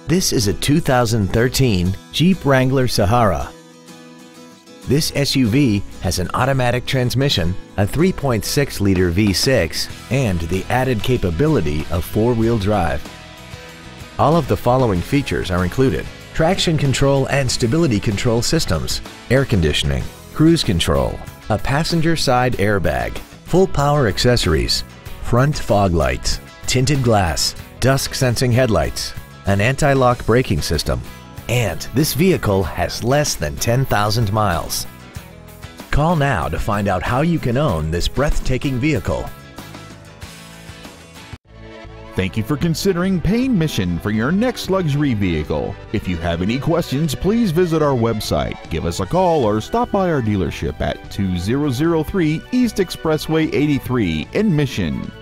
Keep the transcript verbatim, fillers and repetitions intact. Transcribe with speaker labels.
Speaker 1: This is a two thousand thirteen Jeep Wrangler Sahara. This S U V has an automatic transmission, a three point six liter V six, and the added capability of four-wheel drive. All of the following features are included: traction control and stability control systems, air conditioning, cruise control, a passenger side airbag, full power accessories, front fog lights, tinted glass, dusk sensing headlights, an anti-lock braking system, and this vehicle has less than ten thousand miles. Call now to find out how you can own this breathtaking vehicle.
Speaker 2: Thank you for considering Payne Mission for your next luxury vehicle. If you have any questions, please visit our website, give us a call, or stop by our dealership at two thousand three East Expressway eighty-three in Mission.